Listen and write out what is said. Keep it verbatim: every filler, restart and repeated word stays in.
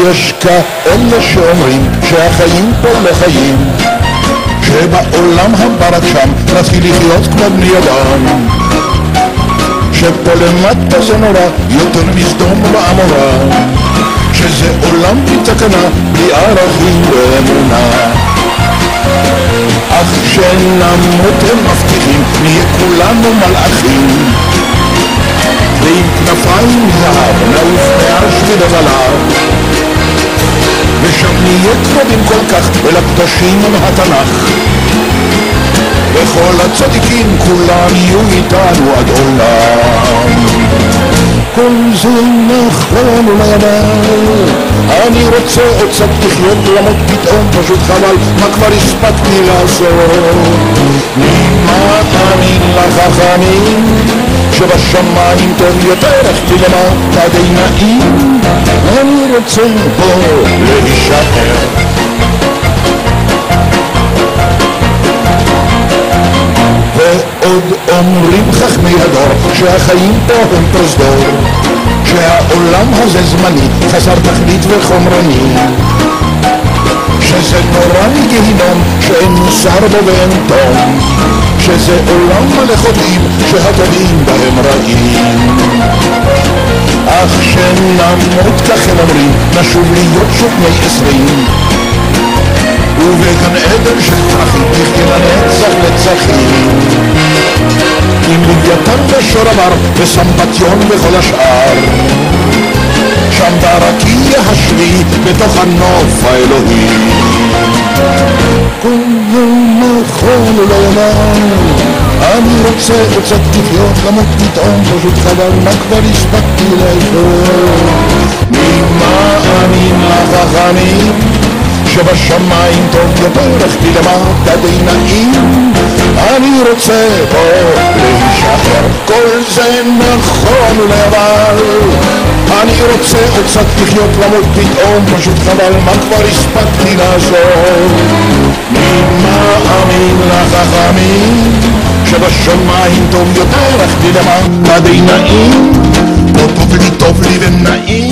יש כאלה שאומרים שהחיים פה לחיים, שבעולם הבא רק שם נתחיל לחיות כמו בני אדם, שפה למטה זה נורא יותר מסדום ועמורה, שזה עולם בלי תקנה, בלי ערכים ואמונה. אך כשנמות הם מבטיחים, נהיה כולנו מלאכים, ועם כנפיים זהב נעוף מעל שביל הזהב, ושם נהיה קרובים כל כך אל הקדושים מהתנ"ך, וכל הצדיקים כולם יהיו איתנו עד עולם. כל זה נכון ולמעלה, אני רוצה עוד קצת לחיות, למות פתאום פשוט חבל, מה כבר הספקתי לעשות? נמאמין לחכמים שבשמיים טוב יותר, כי למטה די נעים, אני רוצה פה להישאר. ועוד אומרים חכמי הדור שהחיים פה הם פרוזדור, שהעולם הזה זמני, חסר תכלית וחומרני, שזה נורא מגיהינום שאין מוסר בו ואין תום, שזה עולם מלא חוטאים שהטובים בהם רעים. אך שנמות כך הם אומרים, נשוב להיות שוב בני עשרים, ובגן עדן של פרחים נחיה לנצח נצחים, עם לוויתן ושור אמר וסמבטיון וכל השאר, שם ברקיע השביעי בתוך הנוף האלוהי. כל יום נכון ולאמר, אני רוצה עוד קצת לחיות, למות פתאום פשוט חבל, מה כבר הספקתי לעשות? נמאמין לחכמים שבשמיים טוב יותר, כי למטה די נעים, אני רוצה פה להישאר. כל זה נכון ולאבל, אני רוצה עוד קצת לחיות, למות פתאום פשוט חבל, מה כבר הספקתי לעשות? נמאמין לחכמים שבשמיים טוב יותר, כי למטה די נעים, פה טוב לי טוב לי ונעים.